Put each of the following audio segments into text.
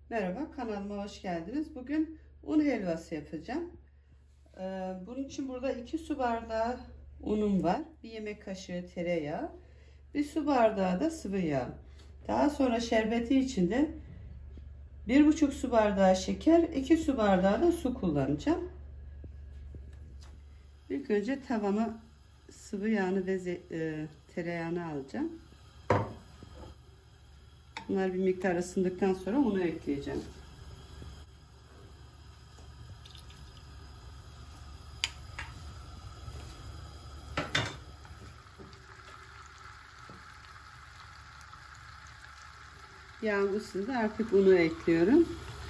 Merhaba, kanalıma hoş geldiniz. Bugün un helvası yapacağım. Bunun için burada 2 su bardağı unum var. 1 yemek kaşığı tereyağı, 1 su bardağı da sıvı yağ. Daha sonra şerbeti için de 1,5 su bardağı şeker, 2 su bardağı da su kullanacağım. İlk önce tavama sıvı yağını ve tereyağını alacağım. Bunlar bir miktar ısındıktan sonra unu ekleyeceğim. Yağım ısındı, artık unu ekliyorum.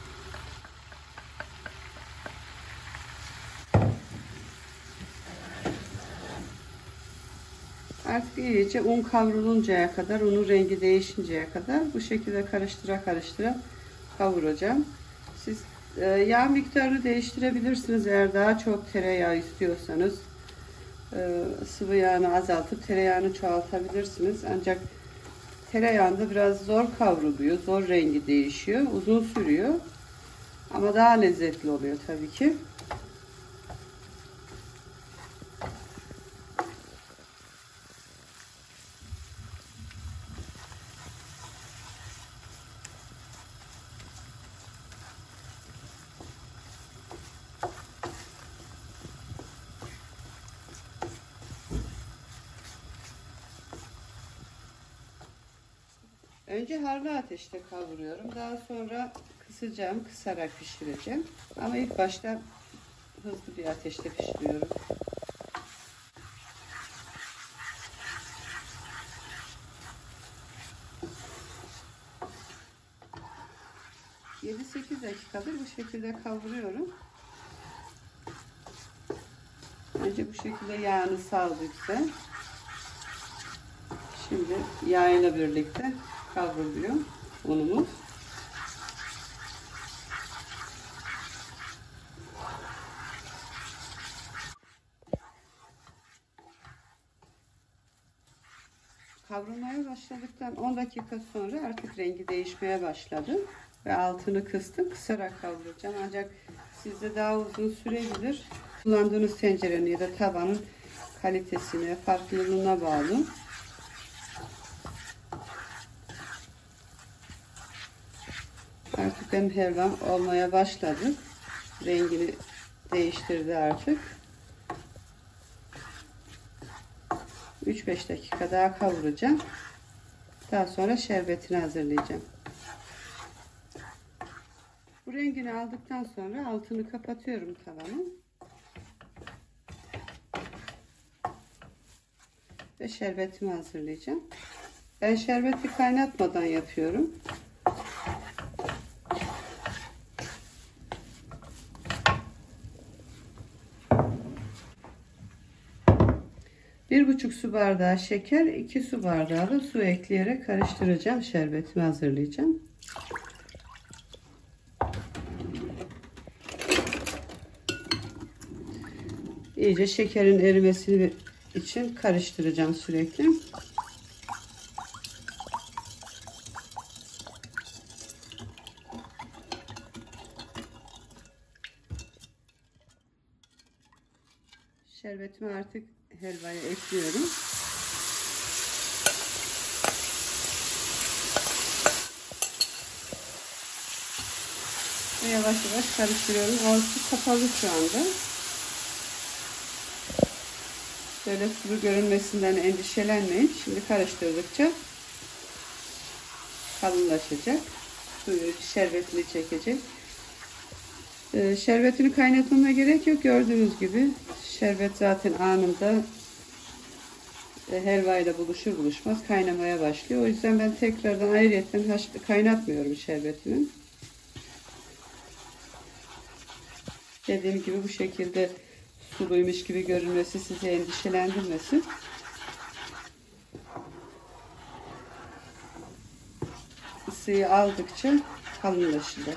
Artık iyice un kavruluncaya kadar, unun rengi değişinceye kadar bu şekilde karıştıra kavuracağım. Siz yağ miktarını değiştirebilirsiniz. Eğer daha çok tereyağı istiyorsanız sıvı yağını azaltıp tereyağını çoğaltabilirsiniz. Ancak tereyağında biraz zor kavruluyor, zor rengi değişiyor, uzun sürüyor. Ama daha lezzetli oluyor tabii ki. Önce harlı ateşte kavuruyorum. Daha sonra kısacağım, kısarak pişireceğim. Ama ilk başta hızlı bir ateşte pişiriyorum. ...7-8 dakikadır bu şekilde kavuruyorum. Önce bu şekilde yağını saldıkça, şimdi yağıyla birlikte kavruluyor unumuz. Kavrulmaya başladıktan 10 dakika sonra artık rengi değişmeye başladı ve altını kıstım, kısarak kavuracağım. Ancak sizde daha uzun sürebilir. Kullandığınız tencerenin ya da tavanın kalitesine, farklılığına bağlı. Artık benim helvam olmaya başladı. Rengini değiştirdi artık. 3-5 dakika daha kavuracağım. Daha sonra şerbetini hazırlayacağım. Bu rengini aldıktan sonra altını kapatıyorum tavanın. Ve şerbetimi hazırlayacağım. Ben şerbeti kaynatmadan yapıyorum. Bir buçuk su bardağı şeker, 2 su bardağı da su ekleyerek karıştıracağım. Şerbetimi hazırlayacağım. İyice şekerin erimesi için karıştıracağım sürekli. Şerbetimi artık helvaya ekliyorum. Ve yavaş yavaş karıştırıyorum. Altı kapalı şu anda. Böyle sulu görünmesinden endişelenmeyin. Şimdi karıştırdıkça kalınlaşacak. Suyu, şerbetini çekecek. Şerbetini kaynatmama gerek yok. Gördüğünüz gibi şerbet zaten anında helva ile buluşur buluşmaz kaynamaya başlıyor. O yüzden ben tekrardan ayrıyetten kaynatmıyorum şerbetini. Dediğim gibi bu şekilde suluymuş gibi görünmesi sizi endişelendirmesin. Isıyı aldıkça kalınlaşacak.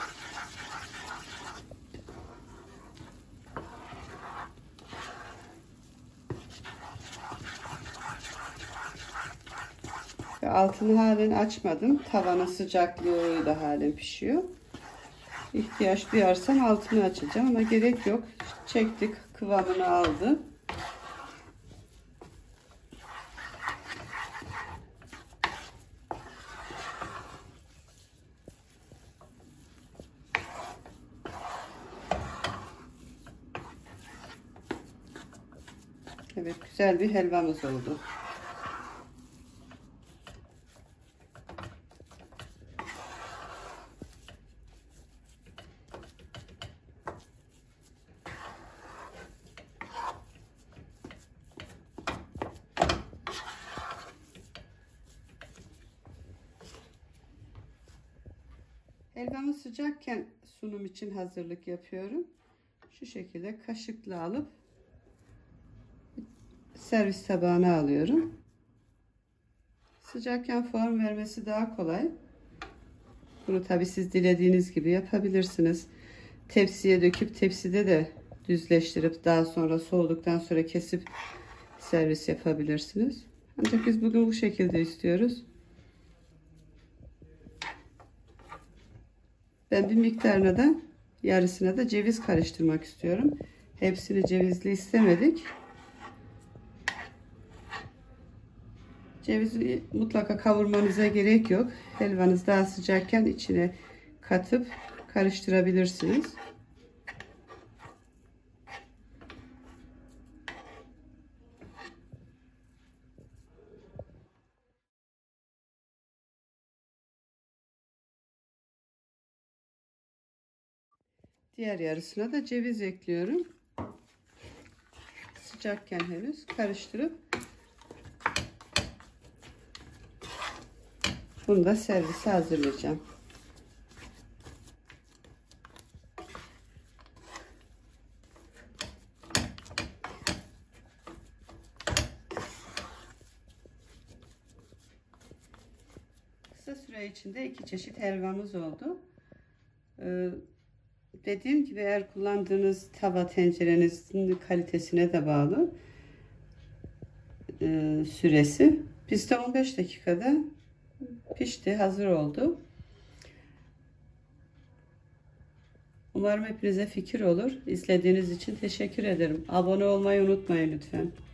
Ve altını halen açmadım. Tavanın sıcaklığıyla halen pişiyor. İhtiyaç duyarsan altını açacağım ama gerek yok. Çektik, kıvamını aldı. Evet, güzel bir helvamız oldu. Helvamız sıcakken sunum için hazırlık yapıyorum. Şu şekilde kaşıkla alıp servis tabağına alıyorum. Sıcakken form vermesi daha kolay. Bunu tabi siz dilediğiniz gibi yapabilirsiniz. Tepsiye döküp tepside de düzleştirip daha sonra soğuduktan sonra kesip servis yapabilirsiniz. Ancak biz bugün bu şekilde istiyoruz. Ben bir miktarına da yarısına da ceviz karıştırmak istiyorum. Hepsini cevizli istemedik. Cevizi mutlaka kavurmanıza gerek yok. Helvanız daha sıcakken içine katıp karıştırabilirsiniz. Diğer yarısına da ceviz ekliyorum. Sıcakken henüz karıştırıp bunu da servise hazırlayacağım. Kısa süre içinde 2 çeşit helvamız oldu. Dediğim gibi eğer kullandığınız tava tencerenizin kalitesine de bağlı süresi. Bizde 15 dakikada pişti, hazır oldu. Umarım hepinize fikir olur. İzlediğiniz için teşekkür ederim. Abone olmayı unutmayın lütfen.